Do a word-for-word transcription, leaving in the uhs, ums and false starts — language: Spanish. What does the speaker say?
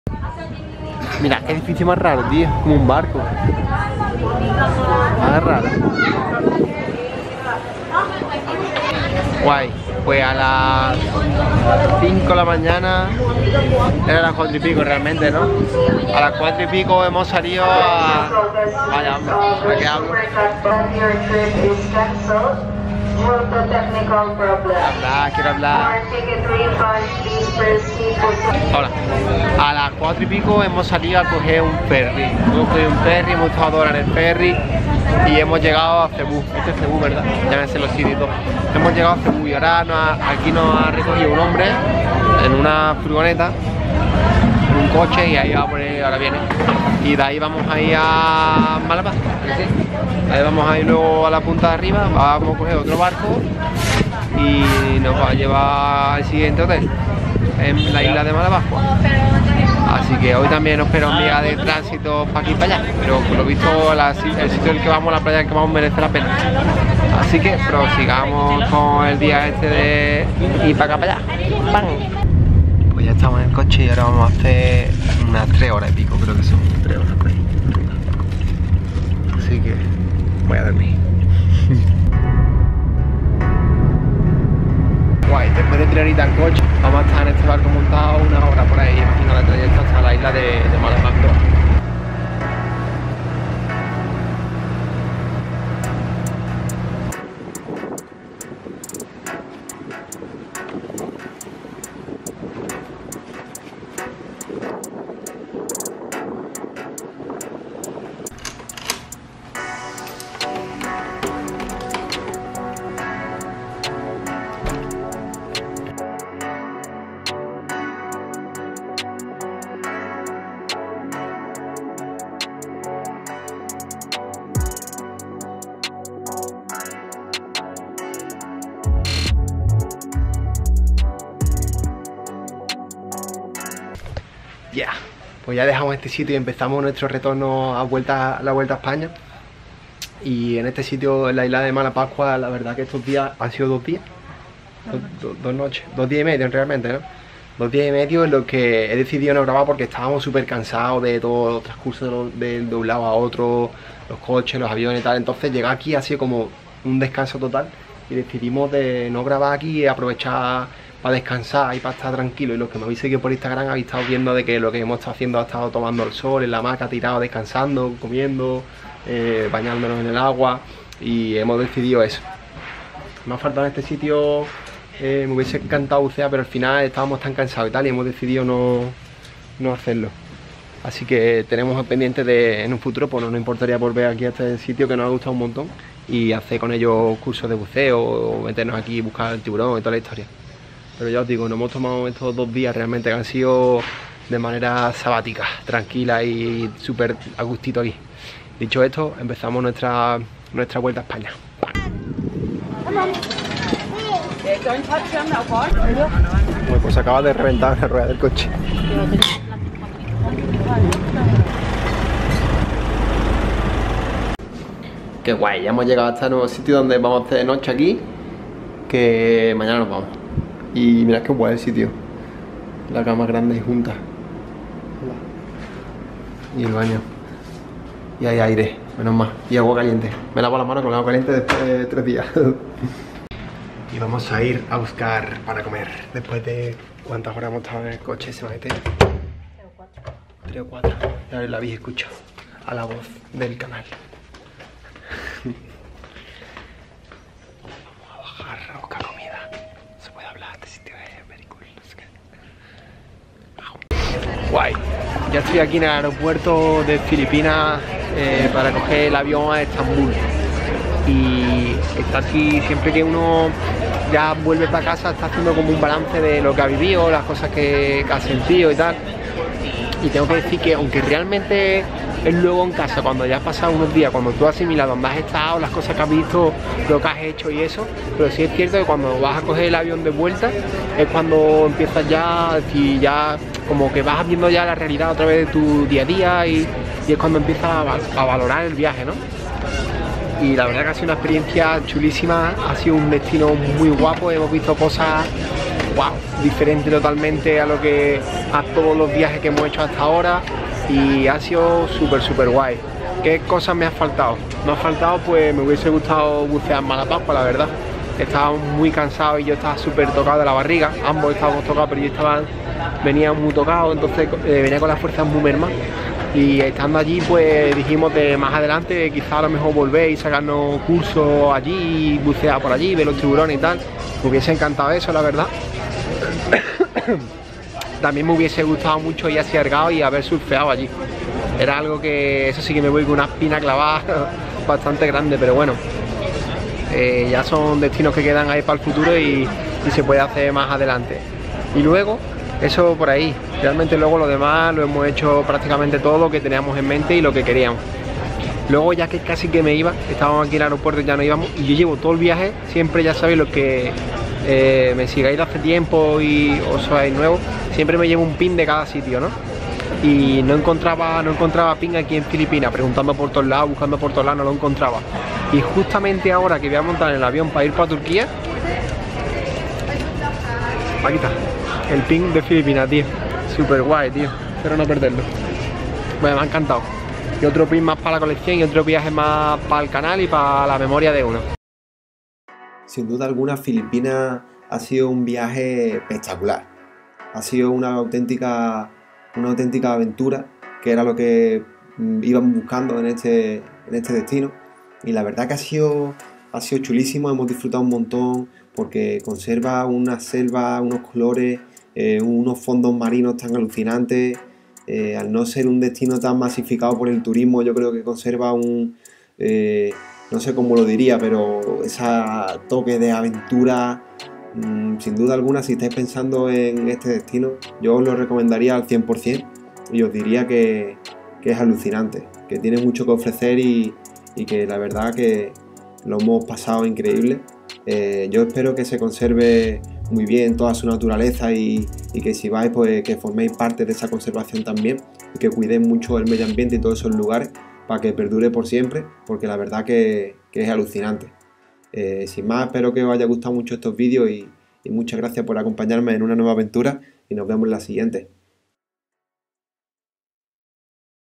Mira, qué edificio más raro, tío. Como un barco. Más raro. Guay. Pues a las cinco de la mañana, era las cuatro y pico realmente, ¿no? A las cuatro y pico hemos salido a... Vaya, hombre, ¿de qué hablo? Hablar, quiero hablar. Hola. A las cuatro y pico hemos salido a coger un ferry. Hemos cogido un ferry, hemos estado dos horas en el ferry y hemos llegado a Cebú. Este es Cebú, ¿verdad? Ya me sé los sitios y todo. Hemos llegado a Cebú y ahora nos ha, aquí nos ha recogido un hombre en una furgoneta, en un coche, y ahí va a poner, ahora viene. Y de ahí vamos a ir a Málaga. ¿Sí? Ahí vamos a ir luego a la punta de arriba, vamos a coger otro barco y nos va a llevar al siguiente hotel, en la isla de Malabascua. Así que hoy también nos espera un día de tránsito para aquí y para allá, pero por lo visto la, el sitio en el que vamos, la playa en el que vamos, merece la pena. Así que prosigamos con el día este de ir para acá para allá. ¡Pam! Pues ya estamos en el coche y ahora vamos a hacer unas tres horas y pico, creo que son tres horas por ahí. Así que voy a dormir. Guay, después de tirar ahorita el coche, vamos a estar en este barco montado una hora por ahí, imagino la trayecto hasta la isla de, de Malabascua. Ya, yeah. Pues ya dejamos este sitio y empezamos nuestro retorno a, vuelta, a la vuelta a España. Y en este sitio, en la isla de Malabascua, la verdad que estos días han sido dos días, dos, dos, dos noches, dos días y medio realmente, ¿no? Dos días y medio en los que he decidido no grabar porque estábamos súper cansados de todo el transcurso de, de, de un lado a otro, los coches, los aviones y tal. Entonces llegar aquí ha sido como un descanso total y decidimos de no grabar aquí y aprovechar para descansar y para estar tranquilo. Y los que me habéis seguido por Instagram habéis estado viendo de que lo que hemos estado haciendo ha estado tomando el sol en la hamaca, tirado, descansando, comiendo, eh, bañándonos en el agua, y hemos decidido eso. Me ha faltado en este sitio, eh, me hubiese encantado bucear, pero al final estábamos tan cansados y tal, y hemos decidido no, no hacerlo. Así que tenemos pendiente de, en un futuro, pues no nos importaría volver aquí a este sitio que nos ha gustado un montón y hacer con ellos cursos de buceo o meternos aquí y buscar el tiburón y toda la historia. Pero ya os digo, nos hemos tomado estos dos días realmente que han sido de manera sabática, tranquila y súper a gustito aquí. Dicho esto, empezamos nuestra, nuestra vuelta a España. Bueno, pues acaba de reventar la rueda del coche. Qué guay, ya hemos llegado a este nuevo sitio donde vamos a hacer de noche aquí, que mañana nos vamos. Y mirad qué guay el sitio, la cama grande y junta, y el baño, y hay aire, menos mal, y agua caliente. Me lavo las manos con agua caliente después de tres días. Y vamos a ir a buscar para comer, después de cuántas horas hemos estado en el coche, se va a meter tres o cuatro, ya la habéis escuchado a la voz del canal. Vamos a bajar a buscar comida. Se puede hablar, este sitio es very cool, no sé qué. Guay, ya estoy aquí en el aeropuerto de Filipinas eh, para coger el avión a Estambul. Y está aquí, siempre que uno ya vuelve para casa, está haciendo como un balance de lo que ha vivido, las cosas que, que ha sentido y tal. Y tengo que decir que aunque realmente es luego en casa, cuando ya has pasado unos días, cuando tú has asimilado dónde has estado, las cosas que has visto, lo que has hecho y eso, pero sí es cierto que cuando vas a coger el avión de vuelta es cuando empiezas ya, y ya como que vas viendo ya la realidad otra vez de tu día a día, y, y es cuando empiezas a, a valorar el viaje, ¿no? Y la verdad que ha sido una experiencia chulísima, ha sido un destino muy guapo, hemos visto cosas wow, diferente totalmente a lo que a todos los viajes que hemos hecho hasta ahora, y ha sido súper súper guay. ¿Qué cosas me ha faltado? Me ha faltado, pues me hubiese gustado bucear en Malapascua, la verdad. Estaba muy cansado y yo estaba súper tocado de la barriga, ambos estábamos tocados, pero yo estaba, venía muy tocado, entonces eh, venía con las fuerzas muy mermadas. Y estando allí, pues dijimos de más adelante quizá a lo mejor volver y sacarnos cursos allí, bucear por allí, ver los tiburones y tal. Me hubiese encantado eso, la verdad. También me hubiese gustado mucho ir hacia Argao y haber surfeado allí. Era algo que, eso sí que me voy con una espina clavada bastante grande, pero bueno, eh, ya son destinos que quedan ahí para el futuro y, y se puede hacer más adelante. Y luego, eso por ahí, realmente luego lo demás lo hemos hecho prácticamente todo lo que teníamos en mente y lo que queríamos. Luego ya que casi que me iba, estábamos aquí en el aeropuerto y ya no íbamos, y yo llevo todo el viaje, siempre ya sabéis, los que eh, me sigáis hace tiempo y os sois nuevos, siempre me llevo un pin de cada sitio, ¿no? Y no encontraba, no encontraba pin aquí en Filipinas, preguntando por todos lados, buscando por todos lados, no lo encontraba. Y justamente ahora que voy a montar en el avión para ir para Turquía, aquí está, el pin de Filipinas, tío. Súper guay, tío. Espero no perderlo. Bueno, me ha encantado. Y otro pin más para la colección y otro viaje más para el canal y para la memoria de uno. Sin duda alguna, Filipinas ha sido un viaje espectacular. Ha sido una auténtica... una auténtica aventura, que era lo que íbamos buscando en este, en este destino, y la verdad que ha sido, ha sido chulísimo. Hemos disfrutado un montón porque conserva una selva, unos colores, eh, unos fondos marinos tan alucinantes. Eh, al no ser un destino tan masificado por el turismo, yo creo que conserva un, eh, no sé cómo lo diría, pero ese toque de aventura. Sin duda alguna, si estáis pensando en este destino, yo os lo recomendaría al cien por cien y os diría que, que es alucinante, que tiene mucho que ofrecer y, y que la verdad que lo hemos pasado increíble. Eh, yo espero que se conserve muy bien toda su naturaleza y, y que si vais, pues que forméis parte de esa conservación también y que cuidéis mucho el medio ambiente y todos esos lugares para que perdure por siempre, porque la verdad que, que es alucinante. Eh, sin más, espero que os haya gustado mucho estos vídeos y, y muchas gracias por acompañarme en una nueva aventura y nos vemos en la siguiente.